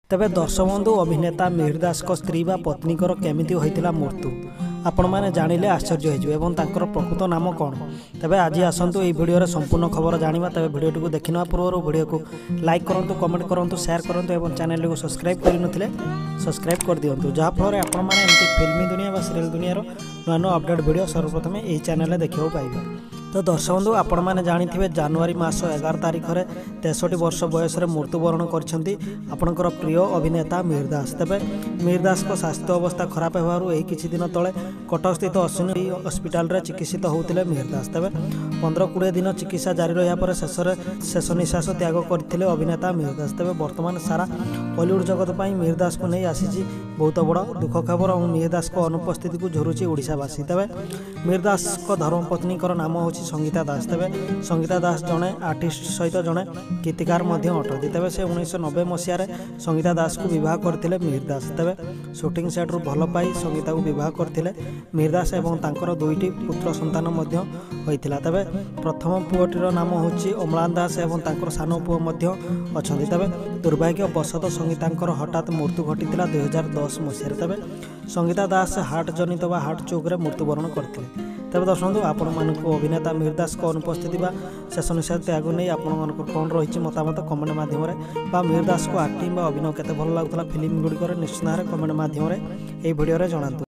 तेबे दर्शक बंधु अभिनेता मिहिर दास स्त्री बा पत्नीकर केमिति होइतिला मृत्यु आपण मैंने जानिले आश्चर्य हो प्रकृत नाम कौन। तेबे आज आसतु ये भिडियो संपूर्ण खबर जाना। तेबे भिडियो को देखने पूर्व भिडियो को लाइक करूँ, कमेंट करूँ, शेयर करूँ और चैनल को सब्सक्राइब करनथिले सब्सक्राइब कर दिंतु, जहाँफल आपण मैंने फिल्मी दुनिया व सीरियल दुनिया नुआ नुआ अपडेट भिडियो सर्वप्रथम यही चैनल देखा पाइबे। तो दर्शक बंधु आपण मैंने जानी जनवरी मास 11 तारिख में 63 वर्ष बयस मृत्युवरण कर प्रिय अभिनेता मिहिर दास। तेबे मिहिर दास स्वास्थ्य अवस्था खराब होवारु एही किछि दिन तले कटक स्थित अश्विनी हस्पिटाल रे चिकित्सित होउतिले मिहिर दास। तेबे 15-20 दिन चिकित्सा जारी रहा पर शेष निश्वास त्याग करथिले अभिनेता मिहिर दास। तेबे वर्तमान सारा बॉलीवुड जगत पर मिहिर दास को नहीं आसी बहुत बड़ दुख खबर और मिहिर दास अनुपस्थिति को झुरुची ओडिशावासी। तेबे मिहिर दास धर्मपत्नी नाम हो संगीता दास। तेबे संगीता दास जड़े आर्टिस्ट सहित जड़े गीतकार अटती। तेबे से 1990 मसीह संगीता दास को विवाह करते मिहिर दास। तेबे शूटिंग सेट रु भल पाई संगीता को विवाह करते मिहिर दास एवं तांकर 2टी पुत्र संतान होइतिला। तेबे प्रथम पुओटीर नाम होची अम्लान दास एवं तांकर सानो पुओ अच्छा। तेबे दुर्भाग्यवशत संगीता हठात मृत्यु घटी 2010 मसीह। तेबे संगीता दास हार्ट जनित व हार्ट चोक मृत्युवरण करते। तेज दर्शक आपण मानक अभिनेता मिहिर दास अनुपस्थिति शेष निश्वास त्याग नहीं आपण कौन रही मतामत कमेंट माध्यम मिहिर दास को एक्टिंग अभिनय केते भल लगुला फिल्म गुड़िक निश्चित भाव कमेंट माध्यम भिडियो जनातु।